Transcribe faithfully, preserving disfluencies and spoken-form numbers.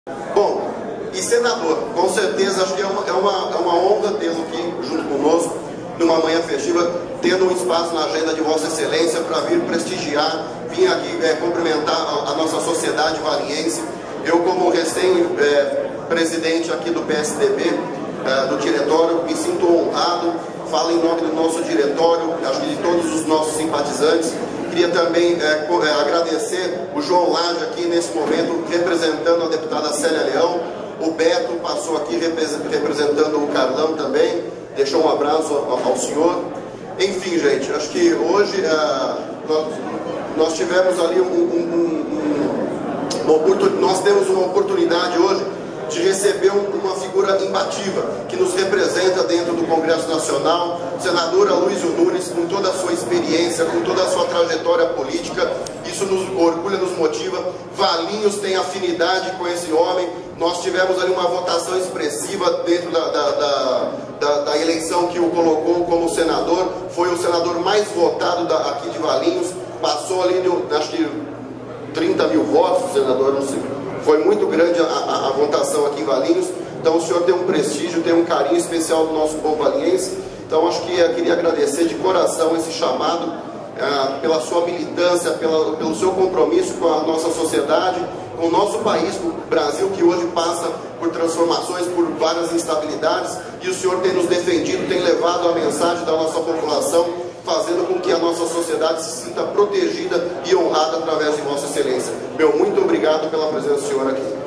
Bom, e senador, com certeza acho que é uma, é uma, é uma honra tê-lo aqui junto conosco, numa manhã festiva, tendo um espaço na agenda de Vossa Excelência para vir prestigiar, vir aqui é, cumprimentar a, a nossa sociedade valiense. Eu, como recém-presidente é, aqui do P S D B, é, do diretório, me sinto honrado, falo em nome do nosso diretório, acho que de todos os nossos simpatizantes. Queria também é, agradecer o João Lage aqui nesse momento, representando a deputada Célia Leão. O Beto passou aqui representando o Carlão também, deixou um abraço ao, ao senhor. Enfim, gente, acho que hoje é, nós, nós tivemos ali um, um, um, uma oportunidade, nós temos uma oportunidade hoje de receber uma figura imbatível, que nos representa dentro do Congresso Nacional, o senador Aloysio Nunes, com toda a sua experiência, com toda a sua trajetória política. Isso nos orgulha, nos motiva. Valinhos tem afinidade com esse homem. Nós tivemos ali uma votação expressiva dentro da, da, da, da, da eleição que o colocou como senador. Foi o senador mais votado da, aqui de Valinhos. Passou ali, de, acho que trinta mil votos, senador, não sei. Foi muito grande a, a, a votação aqui em Valinhos. Então o senhor tem um prestígio, tem um carinho especial do nosso povo valiense. Então acho que eu queria agradecer de coração esse chamado, ah, pela sua militância, pela, pelo seu compromisso com a nossa sociedade, com o nosso país, o Brasil, que hoje passa por transformações, por várias instabilidades, e o senhor tem nos defendido, tem levado a mensagem da nossa população, fazendo com que a nossa sociedade se sinta protegida e honrada através de Vossa Excelência. Meu muito obrigado pela presença do senhor aqui.